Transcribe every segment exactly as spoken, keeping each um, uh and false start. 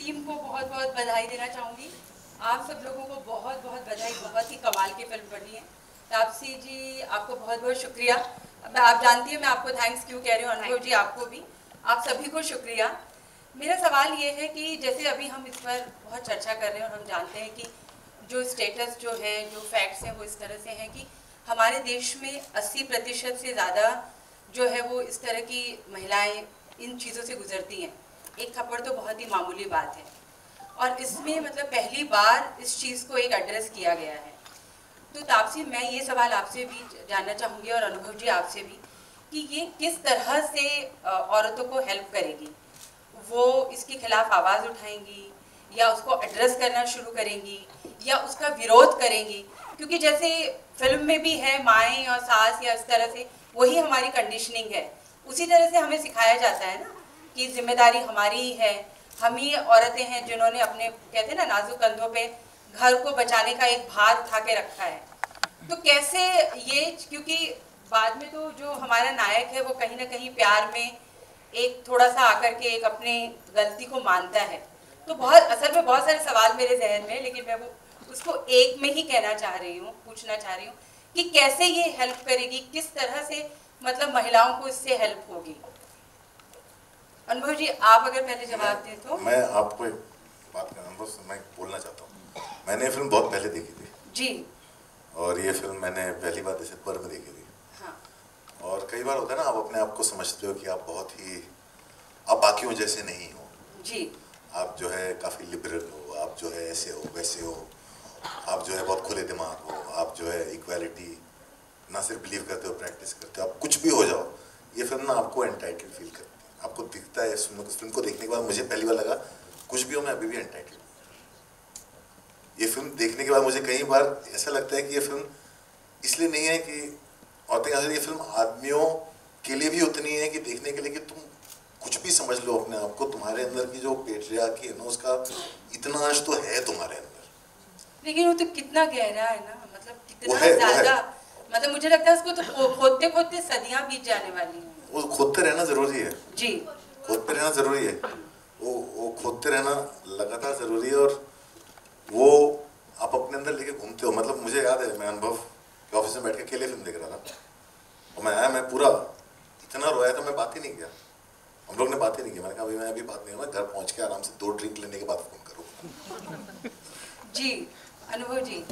Team को बहुत बहुत बधाई देना चाहूँगी। आप सब लोगों को बहुत बहुत बधाई, बहुत ही कमाल की फिल्म बनी है। तापसी जी आपको बहुत बहुत शुक्रिया। मैं आप जानती हैं मैं आपको थैंक्स क्यों कह रही हूँ, अनुभव जी आपको भी, आप सभी को शुक्रिया। मेरा सवाल ये है कि जैसे अभी हम इस पर बहुत चर्चा कर रहे हैं और हम जानते हैं कि जो स्टेटस जो है, जो फैक्ट्स हैं वो इस तरह से हैं कि हमारे देश में अस्सी प्रतिशत से ज़्यादा जो है वो इस तरह की महिलाएं इन चीज़ों से गुजरती हैं। एक थप्पड़ तो बहुत ही मामूली बात है और इसमें मतलब पहली बार इस चीज़ को एक एड्रेस किया गया है। तो तापसी मैं ये सवाल आपसे भी जानना चाहूँगी और अनुभव जी आपसे भी कि ये किस तरह से औरतों को हेल्प करेगी, वो इसके खिलाफ आवाज़ उठाएंगी या उसको एड्रेस करना शुरू करेंगी या उसका विरोध करेंगी, क्योंकि जैसे फिल्म में भी है माएँ और सास या इस तरह से वही हमारी कंडीशनिंग है, उसी तरह से हमें सिखाया जाता है ना कि जिम्मेदारी हमारी ही है, हम ही औरतें हैं जिन्होंने अपने कहते हैं ना नाजुक कंधों पे घर को बचाने का एक भार उठा के रखा है। तो कैसे ये, क्योंकि बाद में तो जो हमारा नायक है वो कहीं ना कहीं प्यार में एक थोड़ा सा आकर के एक अपने गलती को मानता है, तो बहुत असल में बहुत सारे सवाल मेरे जहन में, लेकिन मैं वो उसको एक में ही कहना चाह रही हूँ, पूछना चाह रही हूँ कि कैसे ये हेल्प करेगी, किस तरह से मतलब महिलाओं को इससे हेल्प होगी। अनुभव जी आप अगर पहले जवाब दें तो। मैं आपको एक बात करना मैं बोलना चाहता हूँ, मैंने ये फिल्म बहुत पहले देखी थी जी, और ये फिल्म मैंने पहली बार दिसंबर में देखी थी। हाँ। और कई बार होता है ना आप अपने आप को समझते हो कि आप बहुत ही आप बाकियों जैसे नहीं हो जी, आप जो है काफ़ी लिबरल हो, आप जो है ऐसे हो वैसे हो, आप जो है बहुत खुले दिमाग हो, आप जो है इक्वालिटी ना सिर्फ बिलीव करते हो प्रैक्टिस करते हो, आप कुछ भी हो जाओ। ये फिल्म ना आपको एंटाइटल्ड फील करती है, आपको दिखता है। इस फिल्म को देखने के बाद मुझे पहली बार लगा कुछ भी हो मैं अभी भी एंटाइटल्ड। ये फिल्म देखने के बाद मुझे कई बार ऐसा लगता है कि ये फिल्म इसलिए नहीं है कि औरतें, ये फिल्म आदमियों के लिए भी उतनी है कि देखने के लिए कि तुम कुछ भी समझ लो अपने आप को, तुम्हारे अंदर की जो पेट्रियार्की है ना उसका इतना अंश तो है तुम्हारे अंदर, लेकिन वो तो कितना गहरा है ना, मतलब कितना है, ज्यादा, मतलब मुझे लगता है उसको तो खोदते खोदते सदियां बीत जाने वाली हैं। वो खोदते रहना जरूरी है जी, खोदते रहना जरूरी है, वो वो खोदते रहना लगातार जरूरी है। और वो आप अपने अंदर लेके घूमते हो। मतलब मुझे याद है मैं अनुभव के ऑफिस में बैठ के अकेले फिल्म देख रहा था और मैं आया, मैं पूरा इतना रोया था, मैं बात ही नहीं किया, हम लोग ने बात ही नहीं की। मैंने कहा भाई मैं अभी बात नहीं करूँगा, घर पहुँच के आराम से दो ड्रिंक लेने के बाद फोन करूँगा। जी अनुभव जी।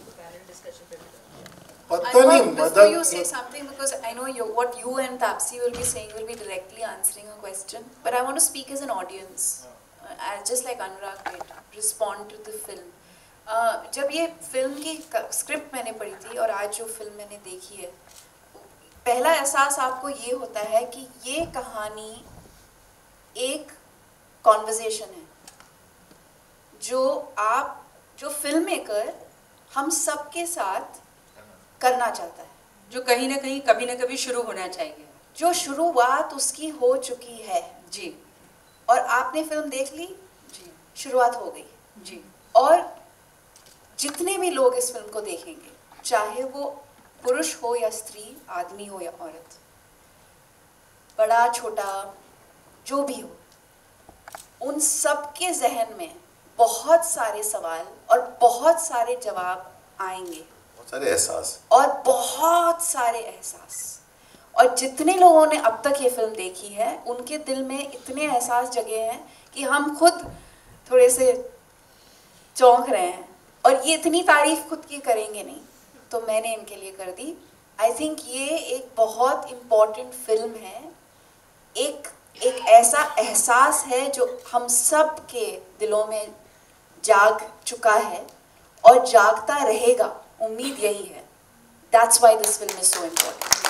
Anubhav, before you say something, because I know you, what you and Taapsee will be saying will be directly answering a question, but I want to speak as an audience, uh, just like Anurag did, respond to the film. Uh, जब ये film की script मैंने पढ़ी थी और आज जो film मैंने देखी है, पहला एहसास आपको ये होता है कि ये कहानी एक कॉन्वर्सेशन है जो आप, जो फिल्म मेकर हम सबके साथ करना चाहता है, जो कहीं ना कहीं कभी ना कभी शुरू होना चाहिए, जो शुरुआत उसकी हो चुकी है जी, और आपने फिल्म देख ली जी, शुरुआत हो गई जी, और जितने भी लोग इस फिल्म को देखेंगे, चाहे वो पुरुष हो या स्त्री, आदमी हो या औरत, बड़ा छोटा जो भी हो, उन सब के जहन में बहुत सारे सवाल और बहुत सारे जवाब आएंगे, बहुत सारे एहसास और बहुत सारे एहसास। और जितने लोगों ने अब तक ये फिल्म देखी है उनके दिल में इतने एहसास जगे हैं कि हम खुद थोड़े से चौंक रहे हैं, और ये इतनी तारीफ खुद की करेंगे नहीं, तो मैंने इनके लिए कर दी। आई थिंक ये एक बहुत इम्पॉर्टेंट फिल्म है, एक एक ऐसा एहसास है जो हम सब के दिलों में जाग चुका है और जागता रहेगा, उम्मीद यही है। That's why this film is so important.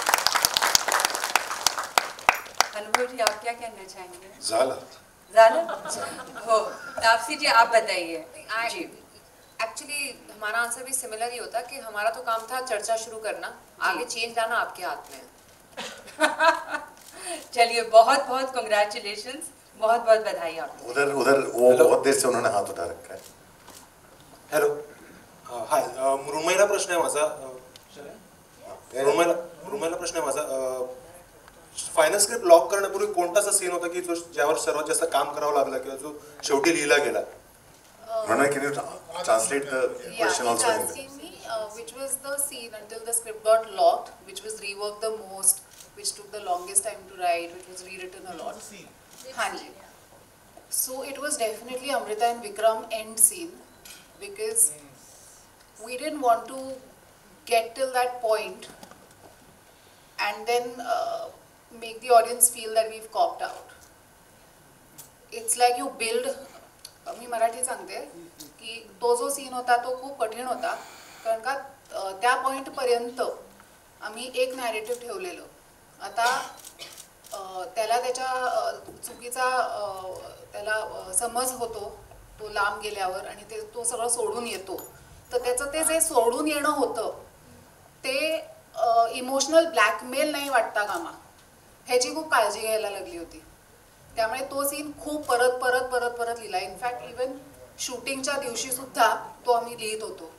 अनुभव जी आप क्या कहना चाहेंगे? ज़ाला ज़ाला हो, तापसी जी आप बताइए। जी, एक्चुअली हमारा आंसर भी सिमिलर ही होता कि हमारा तो काम था चर्चा शुरू करना, आगे चेंज लाना आपके हाथ में है। चलिए बहुत बहुत कंग्रेचुलेशंस, बहुत बहुत बधाई आपको। उधर उधर वो बहुत देर से उन्होंने हाथ उठा रखा है। हॅलो, हाय, मृण्मयीला प्रश्न आहे माझा। मृण्मयीला मृण्मयीला प्रश्न आहे माझा, फायनल स्क्रिप्ट लॉक करण्यापूर्वी कोणता असा सीन होता की जो ज्यावर सर्वात जास्त काम करावं लागलं किंवा जो शेवटी लिहिला गेला Pranay, can you tra- translate the Yeah, question he's also in English? asking me uh, which was the scene until the script got locked, which was reworked the most, which took the longest time to write, which was rewritten a lot. Hanji. So it was definitely Amrita and Vikram end scene, because we didn't want to get till that point and then uh, make the audience feel that we've copped out. It's like you build, मी मराठी सांगते की तो जो scene होता तो खूप कठीण होता, कारण का त्या पॉइंट पर्यंत आम्ही एक नॅरेटिव्ह ठेवलेलं. आता त्याला त्याच्या चुकीचा त्याला समज होतो तो लांब गेल्यावर आणि ते तो सगळं सोडून येतो, तर त्याचं ते जे सोडून येणं होतं ते इमोशनल ब्लॅकमेल नाही वाटता कामा, ह्याची खूप काळजी घ्यायला लागली होती. त्यामुळे तो सीन खूप परत परत परत परत लिहिला. इनफॅक्ट इवन शूटिंगच्या दिवशी सुद्धा तो आम्ही लिहित होतो.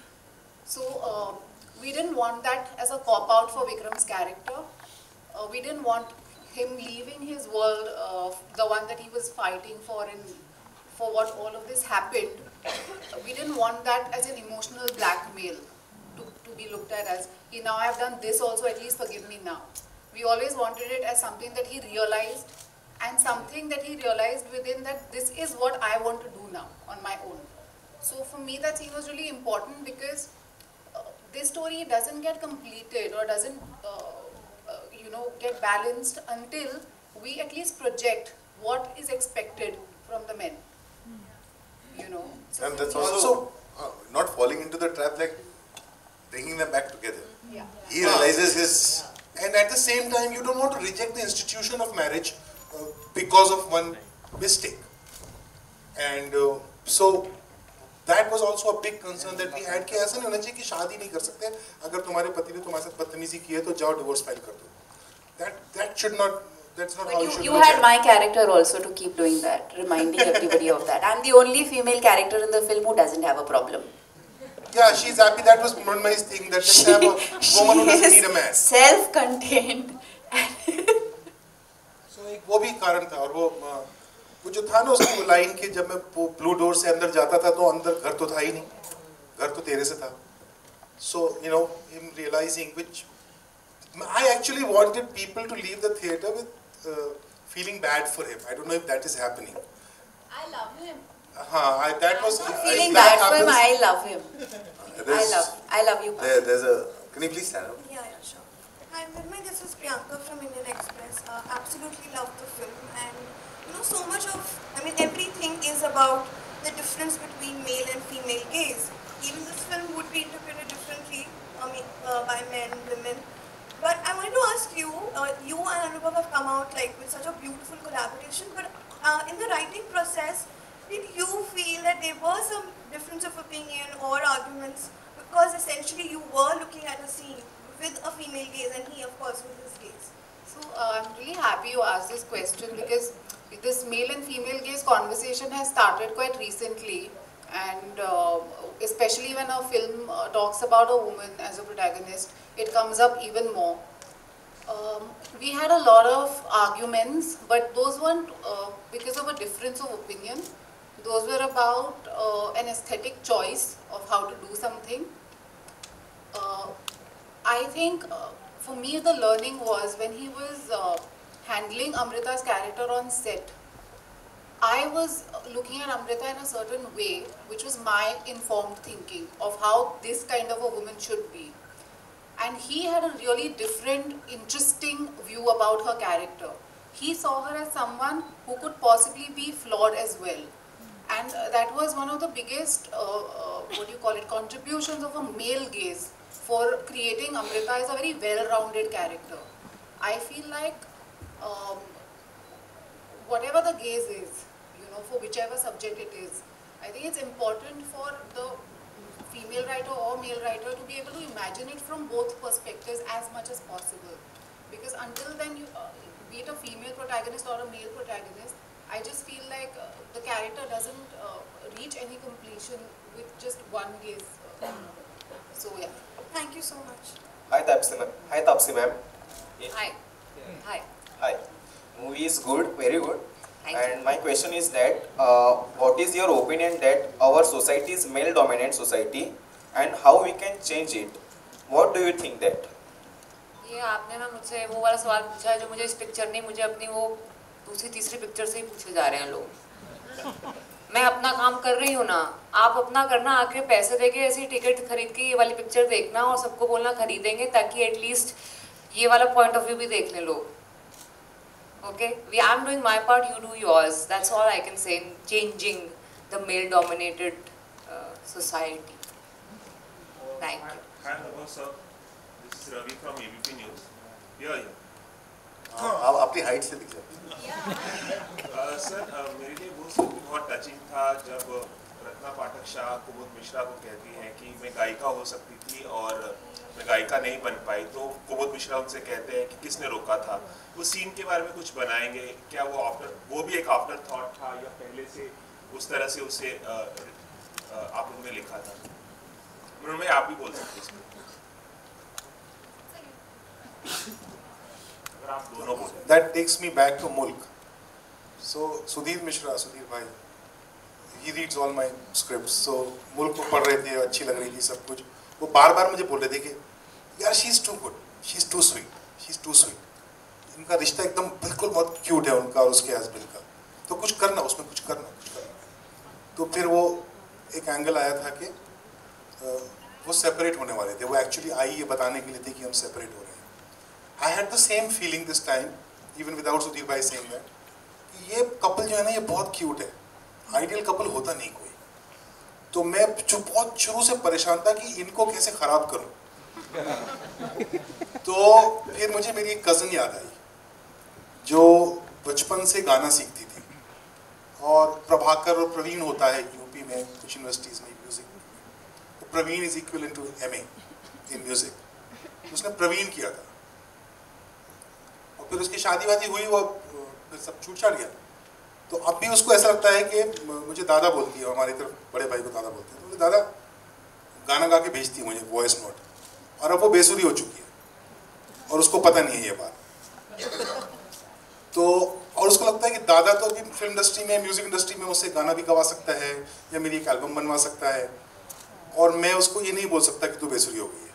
So we didn't want that as a cop out for Vikram's character. We didn't want him leaving his world, uh, the one that he was fighting for and for what all of this happened. We didn't want that as an emotional blackmail to, to be looked at as, hey, now I have done this also, at least forgive me now. We always wanted it as something that he realized, and something that he realized within, that this is what I want to do now on my own. So for me that scene was really important, because uh, this story doesn't get completed or doesn't uh, uh, you know get balanced until we at least project what is expected from the men, you know. So And that's for me- also uh, not falling into the trap, like bringing them back together. yeah. He realizes his And at the same time, you don't want to reject the institution of marriage uh, because of one mistake. And uh, so that was also a big concern that we had कि ऐसा नहीं होना चाहिए कि शादी नहीं कर सकते, अगर तुम्हारे पति ने तुम्हारे साथ बदतमीजी की है तो जाओ डिवोर्स फाइल कर दो. That that should not. That's not But how you, you should you look had at my character also to keep doing that, reminding everybody of that. I'm the only female character in the film who doesn't have a problem. it. Yeah, she's happy. That was Mrunmay's thing. That let's have a woman who doesn't need a man. Self-contained. So एक वो भी कारण था. और वो अ, वो जो था ना उसकी लाइन की, जब मैं ब्लू डोर से अंदर जाता था तो अंदर घर तो था ही नहीं, घर तो तेरे से था. So you know, him realizing, which I actually wanted people to leave the theater with uh, feeling bad for him. I don't know if that is happening. I love him. Uh-huh, I, that was I'm if feeling that bad for him. happens- I love him. I there's, love, I love you. there, there's a. Can you please stand up? Yeah, yeah, sure. Hi, Mirmay, this is Priyanka from Indian Express. Uh, absolutely love the film, and you know, so much of, I mean, everything is about the difference between male and female gaze. Even this film would be interpreted differently, I mean, uh, by men, women. But I wanted to ask you, uh, you and Anubhav have come out like with such a beautiful collaboration, but uh, in the writing process, did you feel that there was some difference of opinion or arguments, because essentially you were looking at a scene with a female gaze and he of course with his gaze? So uh, I'm really happy you asked this question, because this male and female gaze conversation has started quite recently, and uh, especially when a film uh, talks about a woman as a protagonist, it comes up even more. Um, we had a lot of arguments, but those weren't uh, because of a difference of opinion. Those were about uh, an aesthetic choice of how to do something. Uh, I think uh, for me the learning was when he was uh, handling Amrita's character on set. I was looking at Amrita in a certain way, which was my informed thinking of how this kind of a woman should be. And he had a really different, interesting view about her character. He saw her as someone who could possibly be flawed as well. And uh, that was one of the biggest, uh, uh, what do you call it, contributions of a male gaze for creating Amrita as a very well-rounded character. I feel like um, whatever the gaze is, you know, for whichever subject it is, I think it's important for the female writer or male writer to be able to imagine it from both perspectives as much as possible. Because until then, you, uh, be it a female protagonist or a male protagonist, I just feel like uh, the character doesn't uh, reach any completion with just one gaze. Uh, so yeah. Thank you so much. Hi Tapsi ma'am. Hi Tapsi ma'am. Hi. Hi. Hi. Movie is good, very good. Thank And you. my question is that uh, what is your opinion that our society is male dominant society and how we can change it? What do you think that? ये आपने ना मुझसे वो वाला सवाल पूछा है जो मुझे इस पिक्चर नहीं, मुझे अपनी वो दूसरी तीसरी पिक्चर से ही पूछे जा रहे हैं लोग। मैं अपना काम कर रही हूँ ना, आप अपना करना, आके पैसे देके ऐसी टिकट खरीद के ये वाली पिक्चर देखना और सबको बोलना खरीदेंगे ताकि एटलीस्ट ये वाला पॉइंट ऑफ व्यू भी देख लें लोग। Okay, we I'm doing my part, you do yours. That's all I can say in changing the male-dominated uh, society. Thank you. Hi, hello, sir. This is Ravi from A B P News. Yeah, yeah. आप अपनी height से दिख जाते Uh, sir, uh, मेरे लिए वो scene बहुत touching था जब रत्ना पाठक शाह कुमुद मिश्रा को कहती हैं कि मैं गायिका हो सकती थी और मैं गायिका नहीं बन पाई, तो कुमुद मिश्रा उनसे कहते हैं कि किसने रोका था। वो सीन के बारे में कुछ बनाएंगे क्या? वो आफ्टर वो भी एक आफ्टर थॉट था या पहले से उस तरह से उसे आ, आ, आप लोगों ने लिखा था? उन्होंने आप भी बोल सकते इसमें अगर आप दोनों बोले। That takes me back to Mulk. So Sudhir Mishra, Sudhir bhai, he reads all my scripts. So Mulk को पढ़ रहे थे, अच्छी लग रही थी सब कुछ। वो बार बार मुझे बोल रहे थे कि यार she is too good, she is too sweet, she is too sweet. इनका रिश्ता एकदम बिल्कुल बहुत क्यूट है उनका और उसके हस्बैंड का, तो कुछ करना उसमें, कुछ करना कुछ करना। तो फिर वो एक एंगल आया था कि वो सेपरेट होने वाले थे। वो एक्चुअली आई ये बताने के लिए थे कि हम सेपरेट हो रहे हैं। I had the same feeling this time even without Sudhir भाई सेइंग दैट ये कपल जो है ना ये बहुत क्यूट है, आइडियल कपल होता नहीं कोई। तो मैं जो बहुत शुरू से परेशान था कि इनको कैसे खराब करूं। तो फिर मुझे मेरी एक कज़न याद आई जो बचपन से गाना सीखती थी, और प्रभाकर और प्रवीण होता है यूपी में कुछ यूनिवर्सिटीज़ में म्यूज़िक, तो Praveen is equivalent to M A in music. उसने प्रवीण किया था और फिर उसकी शादी वादी हुई, वो फिर सब छूट छाट गया। तो अब भी उसको ऐसा लगता है कि मुझे दादा बोलती है, हमारी तरफ बड़े भाई को दादा बोलते हैं, तो मुझे दादा गाना गा के भेजती है मुझे वॉइस नोट, और अब वो बेसुरी हो चुकी है और उसको पता नहीं है ये बात। तो और उसको लगता है कि दादा तो अभी फिल्म इंडस्ट्री में, म्यूजिक इंडस्ट्री में उससे गाना भी गवा सकता है या मेरी एक एल्बम बनवा सकता है, और मैं उसको ये नहीं बोल सकता कि तू बेसुरी हो गई है।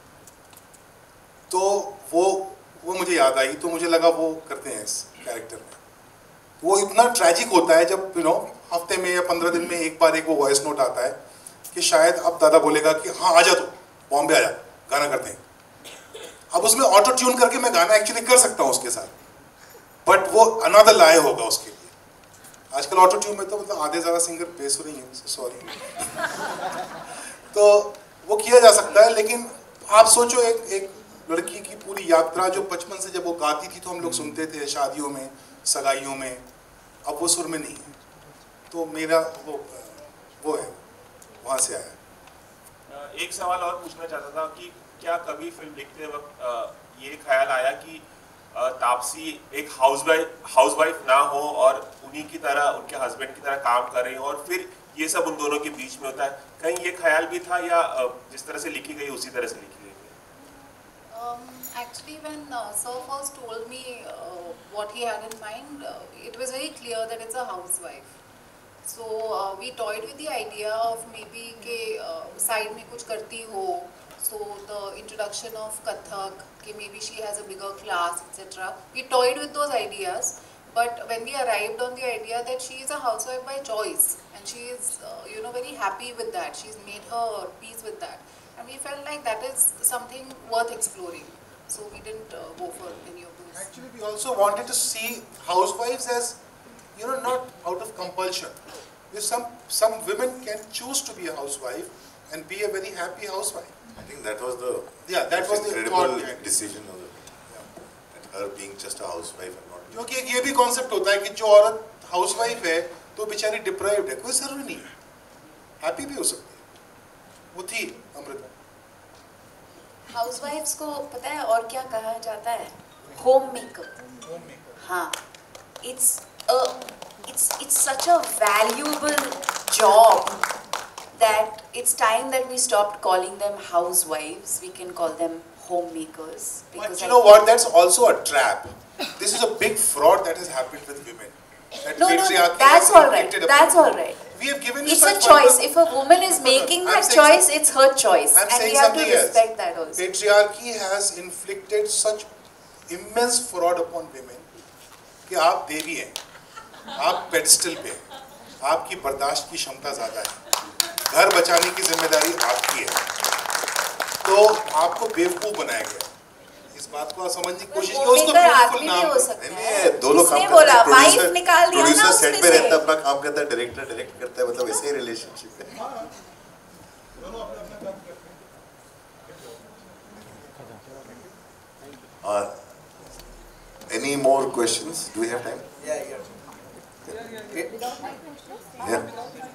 तो वो वो मुझे याद आई, तो मुझे लगा वो करते हैं इस कैरेक्टर में। वो इतना ट्रैजिक होता है जब यू नो हफ्ते में या पंद्रह दिन में एक बार एक वो वॉइस नोट आता है कि शायद अब दादा बोलेगा कि हाँ आ जा, तो बॉम्बे आ जा, गाना करते हैं। अब उसमें ऑटो ट्यून करके मैं गाना एक्चुअली कर सकता हूँ उसके साथ, बट वो अनदर लाए होगा उसके लिए। आजकल ऑटो ट्यून में तो मतलब आधे ज़्यादा सिंगर बेसुरी हैं, सॉरी। तो वो किया जा सकता है, लेकिन आप सोचो एक एक लड़की की पूरी यात्रा जो बचपन से जब वो गाती थी तो हम लोग सुनते थे शादियों में, सगाइयों में, अब वो सुर में नहीं है। तो मेरा वो वो है, वहाँ से आया। एक सवाल और पूछना चाहता था कि क्या कभी फिल्म लिखते वक्त ये ख्याल आया कि तापसी एक हाउसवाइफ हाउसवाइफ ना हो और उन्हीं की तरह, उनके हस्बैंड की तरह काम कर रही हो, और फिर ये सब उन दोनों के बीच में होता है? कहीं ये ख्याल भी था या जिस तरह से लिखी गई उसी तरह से लिखी गई? Um, actually, when uh, Sir first told me uh, what he had in mind, uh, it was very clear that it's a housewife. So uh, we toyed with the idea of maybe के uh, side में कुछ करती हो, so the introduction of Kathak, कि maybe she has a bigger class, et cetera. We toyed with those ideas, but when we arrived on the idea that she is a housewife by choice, and she is, uh, you know, very happy with that. She's made her peace with that. And we felt like that is something worth exploring. So we didn't uh, go for any of those. Actually, we also wanted to see housewives as, you know, not out of compulsion. If some some women can choose to be a housewife and be a very happy housewife. I think that was the Yeah, that was the incredible thought. decision of the yeah, that her being just a housewife and not. क्योंकि एक ये भी concept होता है कि जो औरत housewife है तो बेचारी डिप्राइव्ड है, कोई जरूरी नहीं है, हैप्पी भी हो सकती है। वो थी अमृता। हाउसवाइफ्स को पता है और क्या कहा जाता है? Home maker. हाँ, it's a it's it's such a valuable job that it's time that we stopped calling them housewives. We can call them homemakers. But you know what? That's also a trap. This is a big fraud that has happened with women. that No, no, no, patriarchy that's has all right. inflicted upon That's you. all right. We have given you It's a such choice. wonderful- If a woman is No, no, no, making I'm that saying choice, some- it's her choice, I'm and saying we have to something else. respect that also. Patriarchy has inflicted such immense fraud upon women कि आप देवी हैं, आप pedestal पे हैं, आपकी बर्दाश्त की क्षमता ज़्यादा है, घर बचाने की जिम्मेदारी आपकी है, तो आपको बेवकूफ़ बनाया गया। इस बात को समझने की कोशिश की, उसको आदमी भी नाम हो सकता नहीं है। नहीं दो लोग काम किसने करते बोला? हैं, वाइफ प्रोड्यूसर निकाल दिया ना प्रोड्यूसर सेट उसमें पे से। रहता है, अपना काम करता है, डायरेक्टर डायरेक्ट करता है, मतलब ऐसे ही रिलेशनशिप है। Uh, any more questions? Do we have time? Yeah, yeah. Yeah.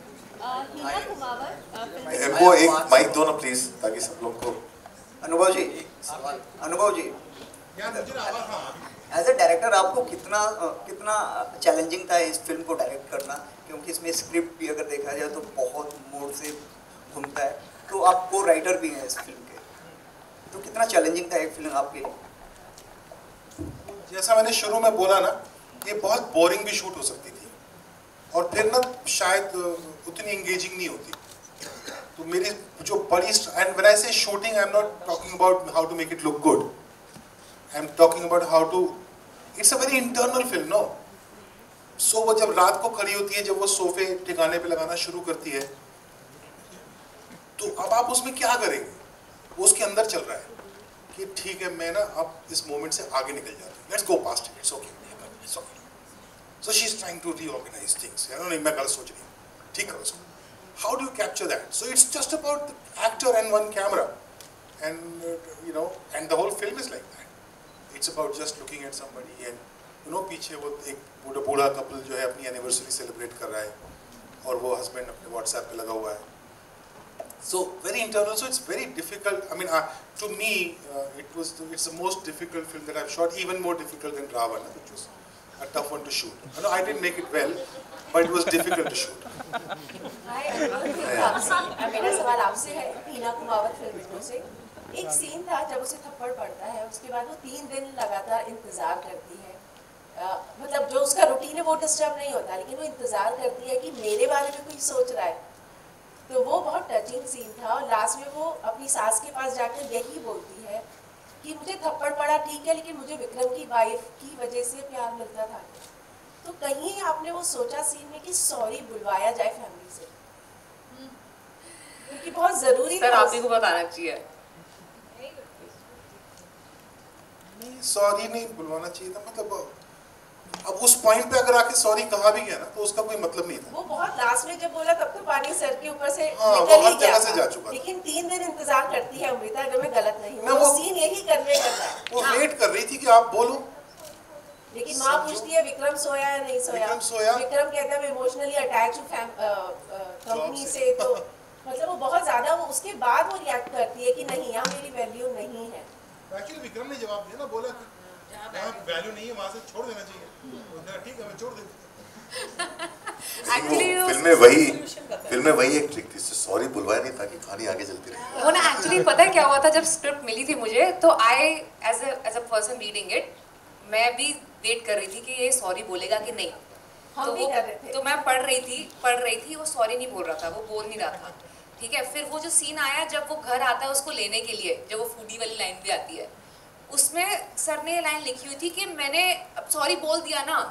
इनको एक माइक दो ना प्लीज, ताकि सब लोग को। अनुभव जी, अनुभव जी, एज ए डायरेक्टर आपको कितना कितना चैलेंजिंग था इस फिल्म को डायरेक्ट करना, क्योंकि इसमें स्क्रिप्ट भी अगर देखा जाए तो बहुत मोड़ से घूमता है, तो आप को राइटर भी हैं इस फिल्म के, तो कितना चैलेंजिंग था ये फिल्म आपके लिए? जैसा मैंने शुरू में बोला ना, ये बहुत बोरिंग भी शूट हो सकती थी और फिर ना शायद उतनी एंगेजिंग नहीं होती। तो मेरी जो बड़ी and when I say shooting, I am not talking about how to make it look good, I am talking about how to, it's a very internal film no. So वो जब रात को खड़ी होती है, जब वो सोफे ठिकाने पे लगाना शुरू करती है, तो अब आप उसमें क्या करेंगे? वो उसके अंदर चल रहा है कि ठीक है, मैं ना अब इस मोमेंट से आगे निकल जाता हूँ, let's go past it, it's okay, it's okay. So she is trying to reorganise things, नहीं मैं गलत सोच रही हूँ, ठीक करो उसको। How do you capture that? So it's just about the actor and one camera, and you know, and the whole film is like that. It's about just looking at somebody and you know, पीछे वो एक बूढ़ा बूढ़ा couple जो है अपनी anniversary celebrate कर रहा है और वो हस्बैंड अपने व्हाट्सएप पे लगा हुआ है। So very internal, so it's very difficult. I mean, uh, to me, uh, it was the, it's the most difficult film that I've shot, even more difficult than Ravan, which was a tough one to shoot. I know I didn't make it well, but it was difficult to shoot. मेरा सवाल आपसे है, हीना Kumawat film से एक scene था जब उसे थप्पड़ पड़ता है, उसके बाद वो तीन दिन लगातार इंतजार करती है, uh, मतलब जो उसका रूटीन है वो डिस्टर्ब नहीं होता, लेकिन वो इंतजार करती है कि मेरे बारे में कोई सोच रहा है। तो वो बहुत टचिंग सीन था और लास्ट में वो अपनी सास के पास जाकर यही बोलती है कि मुझे थप्पड़ पड़ा ठीक है, लेकिन मुझे विक्रम की वाइफ की वजह से प्यार मिलता था। तो कहीं आपने वो सोचा सीन में कि सॉरी बुलवाया जाए फैमिली से, क्योंकि बहुत जरूरी सर आप ही को बताना चाहिए। नहीं, सॉरी नहीं बुलवाना चाहिए था, मतलब अब उस पॉइंट पे अगर आके सॉरी कहा भी गया ना, तो उसका कोई मतलब नहीं था। वो बहुत लास्ट में जब बोला तब तो पानी सर के ऊपर से हाँ, निकल वो हर ही गया जगह से था। जा चुका था। लेकिन तीन दिन इंतजार करती है अमृता, अगर मैं गलत नहीं हूँ, मैं वो वो- सीन यही करने करना है। वो वेट कर रही थी कि आप बोलो। लेकिन माँ पूछती है विक्रम सोया या नहीं सोया? विक्रम सोया। विक्रम कहता है मैं इमोशनली अटैच हूँ कंपनी से, तो मतलब वो बहुत ज्यादा, वो उसके बाद वो रिएक्ट करती है कि नहीं यहाँ मेरी वैल्यू नहीं है। एक्चुअली विक्रम ने जवाब दिया ना, बोला कि यहाँ वैल्यू नहीं है, वहाँ से छोड़ देना चाहिए। ठीक है, मैं छोड़ देती। एक्चुअली फिल्म में वही फिल्म में वही एक ट्रिक थी, सॉरी बुलवाया नहीं ताकि कहानी आगे चलती रहे। वो ना एक्चुअली पता है क्या हुआ था, जब स्क्रिप्ट मिली थी मुझे, तो I as as a person reading it, मैं भी वेट कर रही थी कि ये सॉरी बोलेगा कि नहीं। हम तो भी वो कर रहे थे। तो मैं पढ़ रही थी पढ़ रही थी वो सॉरी नहीं बोल रहा था, वो बोल नहीं रहा था, ठीक है। फिर वो जो सीन आया जब वो घर आता है उसको लेने के लिए, जब वो फूडी वाली लाइन भी आती है, उसमें सर ने ये लाइन लिखी हुई थी कि मैंने अब सॉरी बोल दिया ना,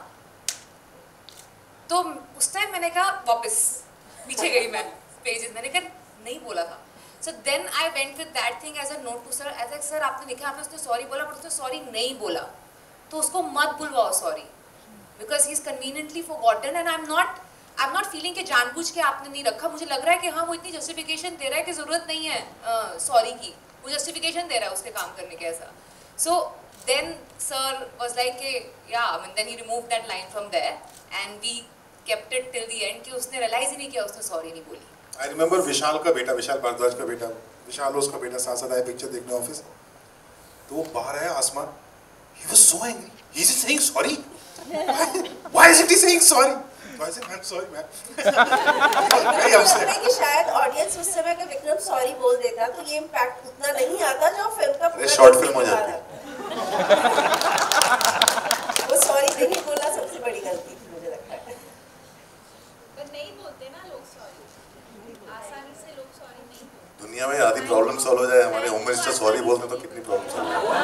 तो उस टाइम मैंने कहा वापस पीछे गई मैं पेजेस, मैंने कहा नहीं बोला था। So then I went with that thing as a note to sir, as a sir आपने लिखा, आपने उसने सॉरी बोला बट उसने सॉरी नहीं बोला, तो उसको मत बुलवाओ sorry, because he is conveniently forgotten and I am not I am not feeling कि जानबूझ के आपने नहीं रखा। मुझे लग रहा है कि हाँ वो इतनी जस्टिफिकेशन दे रहा है कि ज़रूरत नहीं है सॉरी uh, की, वो जस्टिफिकेशन दे रहा है उसके काम करने के ऐसा। So then sir was like yeah then he remove that line from there and we kept it till the end कि उसने realize ही नहीं किया उसने sorry नहीं बोली। I remember विशाल का बेटा, विशाल भारद्वाज का बेटा, विशाल उसका बेटा साथ साथ आए पिक्चर देखने ऑफिस, तो वो बाहर आया आसमान, he was so angry, he is saying sorry, why, why isn't he saying sorry? I said I'm sorry man. Very upset. कि शायद ऑडियंस उस समय का विक्रम सॉरी बोल देता तो ये इम्पैक्ट उतना नहीं आता जो फिल्म का पूरा शॉर्ट फिल्म हो जाती। वो सॉरी नहीं बोला सबसे बड़ी गलती थी मुझे लगता है। दुनिया में आधी प्रॉब्लम सॉल्व हो जाए, हमारे होम मिनिस्टर सॉरी बोलते तो कितनी प्रॉब्लम सॉल्व हो जाए।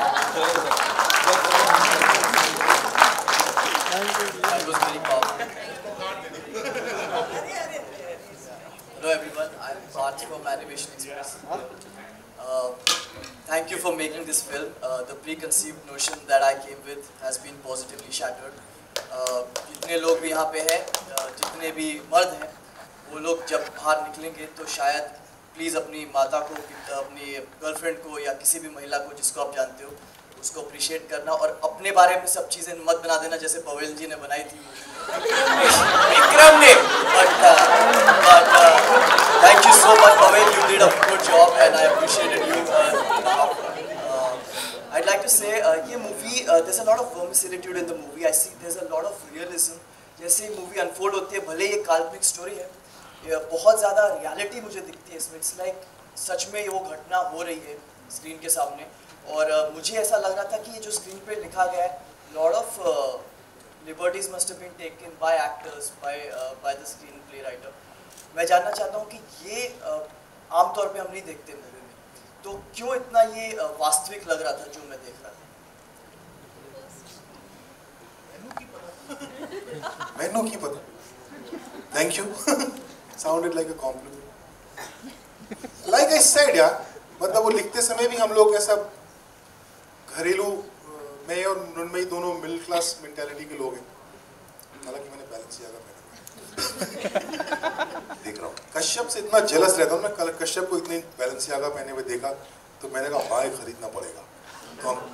Hello everyone, I'm Parth from Animation Express. Uh, thank you for making this film. Uh, the preconceived notion that I came with has been positively shattered. Uh, जितने लोग भी यहाँ पे हैं, uh, जितने भी मर्द हैं, वो लोग जब बाहर निकलेंगे तो शायद प्लीज़ अपनी माता को, अपनी गर्लफ्रेंड को या किसी भी महिला को जिसको आप जानते हो उसको अप्रिशिएट करना और अपने बारे में सब चीज़ें मत बना देना जैसे पवेल जी ने बनाई थी विक्रम ने। But but thank you so much Pavail, you did a good job and I appreciated you. Uh, uh, I'd like to say uh, ये movie uh, there's a lot of versatility in the movie. I see there's a lot of realism. जैसे ये movie unfold होती है, भले ये काल्पनिक story है, ये बहुत ज़्यादा रियलिटी मुझे दिखती है इसमें। इट्स लाइक सच में वो घटना हो रही है स्क्रीन के सामने। और uh, मुझे ऐसा लग रहा था कि ये जो स्क्रीन पे लिखा गया है, lot of liberties must have been taken by actors, by by the screenplay writer. मैं जानना चाहता हूँ कि ये uh, आमतौर पे हम नहीं देखते मूवी में, तो क्यों इतना ये uh, वास्तविक लग रहा था जो मैं देख रहा था? मैनू की पता। Thank you. Sounded like a compliment. Like I said यार, मतलब वो लिखते समय भी हम लोग ऐसा घरेलू, मैं और नुनमई दोनों मिडिल क्लास मेंटालिटी के लोग हैं। हालांकि मैंने बैलेंसियागा पहना देख रहा हूँ। कश्यप से इतना जेलस रहता हूँ मैं, कल कश्यप को इतने बैलेंसियागा पहने हुए देखा तो मैंने कहा हाँ खरीदना पड़ेगा। तो हम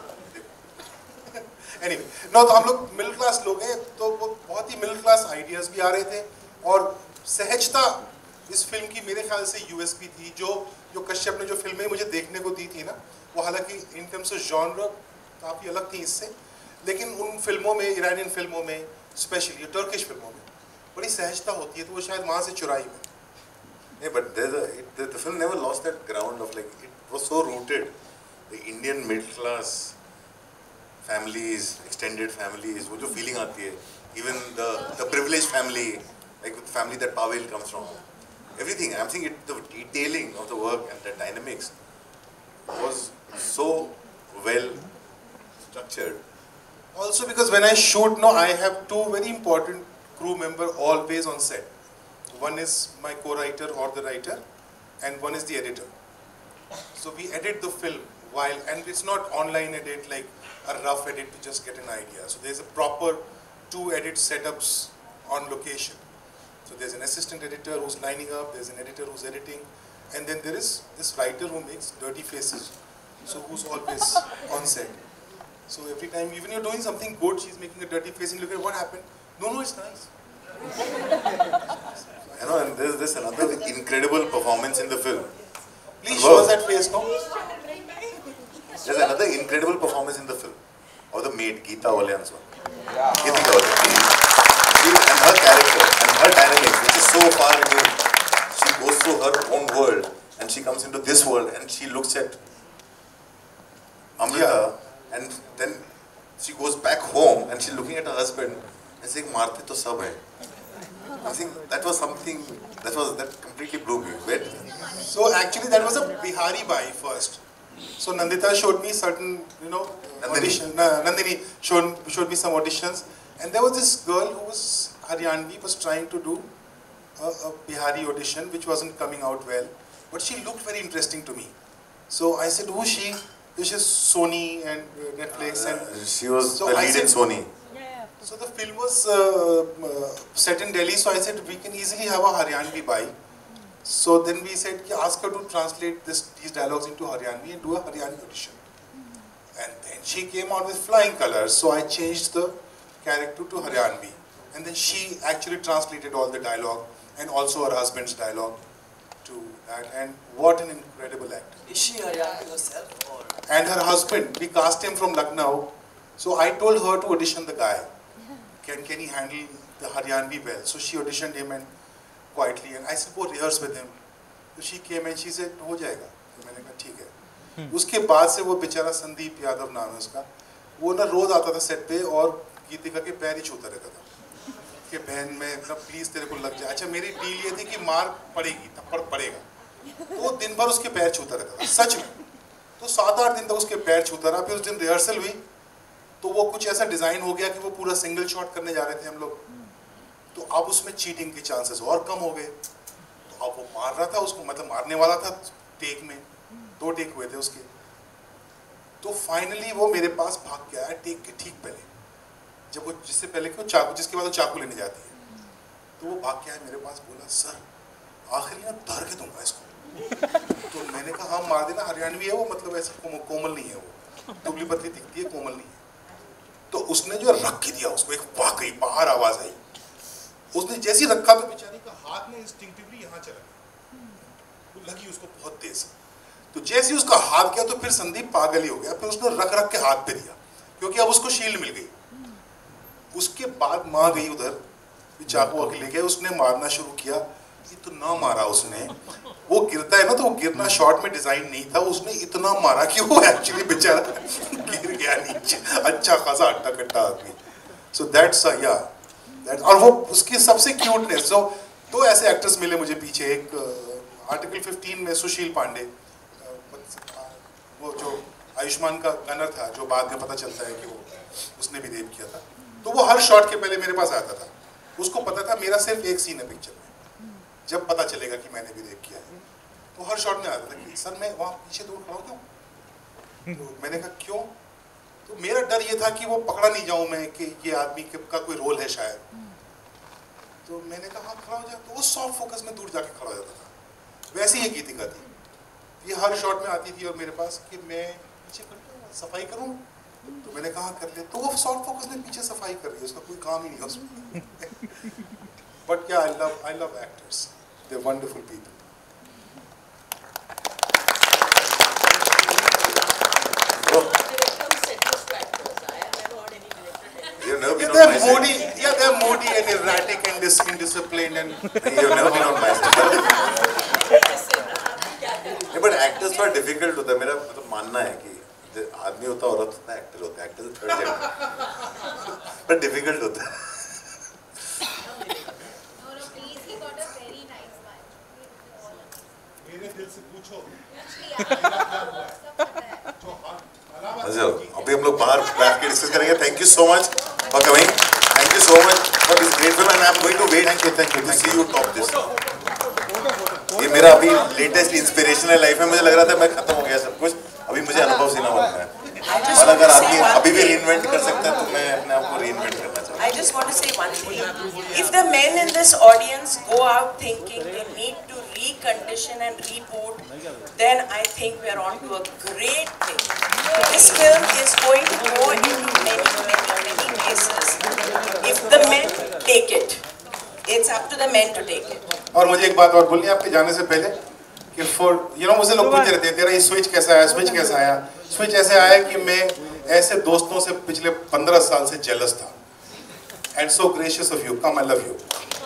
एनीवे नो, तो हम लोग मिडिल क्लास लोग हैं, तो वो बहुत ही मिडिल क्लास आइडियाज भी आ रहे थे और सहजता इस फिल्म की मेरे ख्याल से यूएसपी थी। जो जो कश्यप ने जो फिल्में मुझे देखने को दी थी ना, वो हालांकि इन टर्म्स ऑफ जॉनर काफ़ी अलग थी इससे, लेकिन उन फिल्मों में, ईरानियन फिल्मों में स्पेशली, टर्किश फिल्मों में बड़ी सहजता होती है, तो वो शायद वहाँ से चुराई में। नहीं, but there's a, it, the, the film never lost that ground of like, it was so rooted, the Indian middle class families, extended families, वो जो feeling आती है, even the the privileged family, like the family that Pavel comes from, everything. I'm thinking it, the detailing of the work and the dynamics was so well structured. Also because when I shoot, no, I have two very important crew members always on set. One is my co-writer or the writer, and one is the editor. So we edit the film while, and it's not online edit like a rough edit to just get an idea. So there's a proper two edit setups on location. So there's an assistant editor who's lining up, there's an editor who's editing, and then there is this writer who makes dirty faces, so who's always on set. So every time, even you're doing something good, she's making a dirty face and look at what happened. No, no, it's nice. You know, and there's this another incredible performance in the film. Please show us that face, no? There's another incredible performance in the film of the maid, Geeta Walyan's one. Yeah. Geeta Walyan. She and her character and her dynamics, which is so far removed. She goes through her own world and she comes into this world and she looks at Amrita, yeah. And then she goes back home and she's looking at her husband and saying, "Marte to sab hai." I think that was something that was that completely blew me. Where so actually that was a Bihari bai first. So Nandita showed me certain, you know, audition. Nandini showed showed me some auditions, and there was this girl who was Haryanvi, was trying to do a, a Bihari audition, which wasn't coming out well, but she looked very interesting to me. So I said, "Who is she?" This is Sony and uh, Netflix, uh, and she was so the lead said, in Sony. So the film was uh, uh, set in Delhi, so I said we can easily have a Haryanvi bai. So then we said, ask her to translate this, these dialogues into Haryanvi and do a Haryanvi audition. And then she came out with flying colors, so I changed the character to Haryanvi. And then she actually translated all the dialogue and also her husband's dialogue to that. And what an incredible actor. Is she Haryanvi herself? Or? And her husband, we cast him from Lucknow. So I told her to audition the guy. Can, can he handle the Haryanvi well? So she auditioned him and quietly, and I said, go rehearse with him. So she came and she said, हो जाएगा. तो मैंने कहा ठीक है. उसके बाद से वो बेचारा संदीप यादव नाम है उसका, वो ना रोज आता था सेट पे और गीतिका के पैर ही छूता रहता था कि बहन मैं ना प्लीज तेरे को लग जाए. अच्छा मेरी डील ये थी कि मार पड़ेगी, थप्पड़ पड़ेगा. तो वो दिन भर उसके पैर छूता रहता था, सच में। तो सात आठ दिन तक उसके पैर छूता रहा। फिर उस दिन रिहर्सल हुई तो वो कुछ ऐसा डिज़ाइन हो गया कि वो पूरा सिंगल शॉट करने जा रहे थे हम लोग, तो अब उसमें चीटिंग के चांसेस और कम हो गए। तो अब वो मार रहा था उसको, मतलब मारने वाला था टेक में, दो टेक हुए थे उसके। तो फाइनली वो मेरे पास भाग के आया टेक के ठीक पहले, जब वो जिससे पहले कि वो चाकू, जिसके बाद वो चाकू लेने जाती है, तो वो भाग के आया मेरे पास, बोला सर आखिरी ना धर के दूंगा इसको। तो मैंने कहा हाँ मार देना, हरियाणवी है वो, मतलब ऐसे कोमल नहीं है वो, दुबली पतली दिखती है, कोमल नहीं है। तो उसने जो रख के दिया उसको, एक वाकई बाहर आवाज आई, उसने जैसे ही रखा तो बेचारी का हाथ में इंस्टिंक्टिवली यहाँ चला गया, वो लगी उसको बहुत तेज। तो जैसे ही उसका हाथ गया तो फिर संदीप पागल ही हो गया, फिर उसने रख रख के हाथ पे दिया, क्योंकि अब उसको शील्ड मिल गई। उसके बाद माँ गई उधर, चाकू आके ले गए, उसने मारना शुरू किया, इतना मारा उसने, वो गिरता है ना तो वो गिरना शॉट में डिजाइन नहीं था, उसने इतना मारा कि वो एक्चुअली बेचारा गिर गया नीचे, अच्छा खासा अट्टा कट्टा आदमी। सो दैट्स या दैट, और वो उसकी सबसे क्यूटनेस। जो दो ऐसे एक्टर्स मिले मुझे पीछे, एक आर्टिकल फिफ्टीन में सुशील पांडे, वो जो आयुष्मान का गनर था, जो बाद में पता चलता है कि वो उसने भी रेप किया था। तो वो हर शॉट के पहले मेरे पास आता था, उसको पता था मेरा सिर्फ एक सीन है पिक्चर में, जब पता चलेगा कि मैंने भी रेप किया है, तो हर शॉट में आता था कि सर मैं वहाँ पीछे दूर खड़ा हूँ क्यों? तो मैंने कहा क्यों? तो मेरा डर ये था कि वो पकड़ा नहीं जाऊँ मैं कि ये आदमी का कोई रोल है शायद। तो मैंने कहा हाँ खड़ा हो जा, तो वो सॉफ्ट फोकस में दूर जाके खड़ा हो जाता था। वैसे ही गीतिका थी, ये हर शॉट में आती थी और मेरे पास कि मैं पीछे खड़ा सफाई करूँ, तो मैंने कहा कर ले, तो वो सॉफ्ट फोकस में पीछे सफाई कर रही है, उसका कोई काम ही नहीं है उसमें। बट क्या I love I love actors, they are wonderful people. You've never been Yeah, on my they're moody. set. Yeah, they're moody and erratic and dis indisciplined and. You've never been on my set. But actors थोड़ा difficult होता है, मेरा मतलब मानना है कि आदमी होता है, औरत होता है, एक्टर होता है, एक्टर थर्ड जेंडर, पर डिफिकल्ट होता है। मेरे दिल से पूछो। अच्छा, अभी हम लोग बाहर बैठ के डिस्कस करेंगे। Thank you so much for coming, thank you so much for this great film and I am going to wait thank you thank you to see you top this. ये मेरा अभी लेटेस्ट इंस्पिरेशन है life में, मुझे लग रहा था मैं खत्म हो गया सब कुछ, अभी मुझे अनुभव सिन्हा बनना है। और अगर आदमी अभी भी रीइन्वेंट कर सकता है तो मैं अपने आप को रीइन्वेंट करना चाहता हूँ। I just want to say one thing. If the men in this audience go out thinking they need to recondition and reboot, then I think we are on to a great thing. This film is going to go into many, many, many places. If the men take it, it's up to the men to take it. और मुझे एक बात और बोलनी है आपके जाने से पहले कि फॉर यू नो मुझे लोग पूछते रहते हैं तेरा ये स्विच कैसा आया, स्विच कैसा आया। स्विच ऐसे आया कि मैं ऐसे दोस्तों से पिछले पंद्रह साल से जेलस था। And so gracious of you, come I love you.